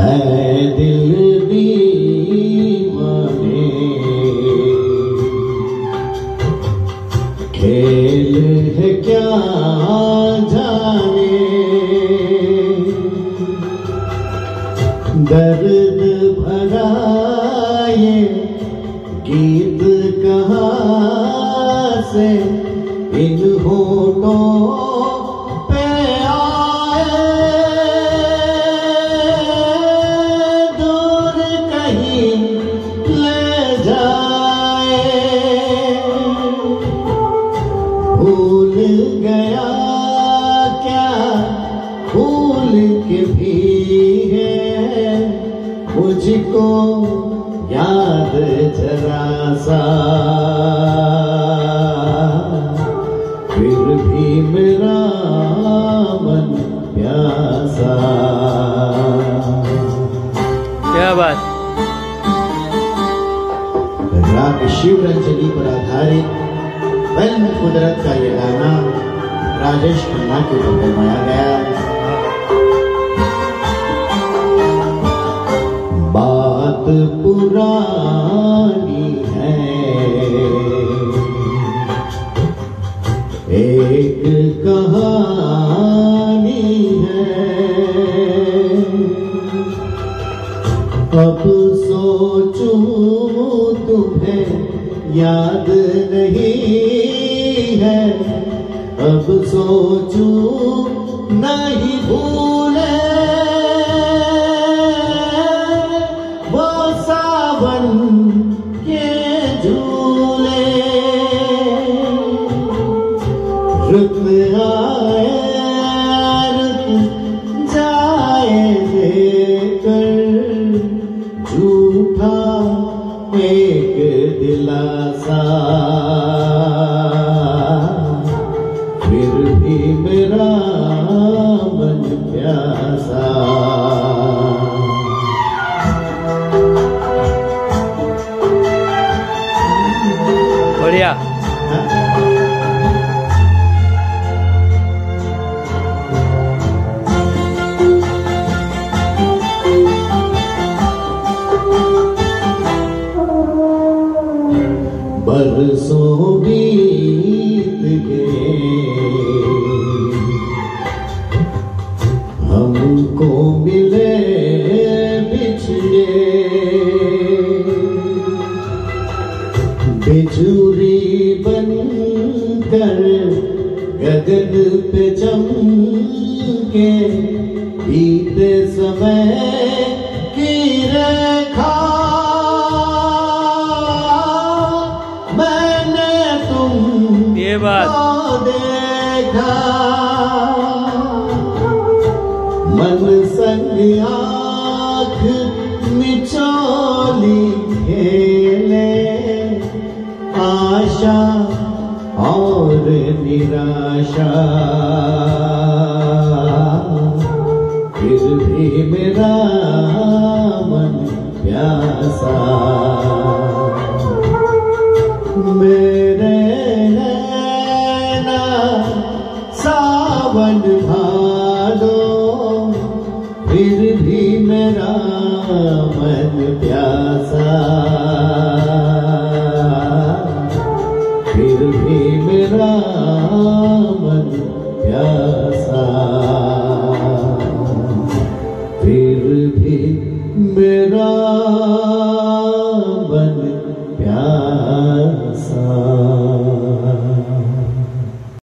है दिल दीवाने, खेल है क्या जाने, दर्द भरा ये गीत कहाँ से इन होठों पे आए, दूर कहीं ले जाए। भूल गया क्या भूल के भी है मुझको याद जरा सा, फिर भी मेरा मन प्यासा। क्या बात। राग शिवरंजनी पर आधारित फिल्म कुदरत का ये गाना राजेश खन्ना के ऊपर फिल्माया गया। बात पुरानी है, एक कहानी है, अब सोचूं तुम्हें याद नहीं है, अब सोचूं नहीं भूले वो सावन के झूले, रुत आए रुत जाए लेकर झूठा एक दिलासा, फिर भी मेरा मन प्यासा। बढ़िया। बरसों बीत गए हमको मिले बिछड़े, बिछुरी बनकर गगन पे चमके बीते समय की रेखा, ये बात देखा मन संग आँख मिचौली खेले, आशा और निराशा, फिर भी मेरा मन प्यासा। मेरे सावन भादो फिर भी मेरा मन प्यासा।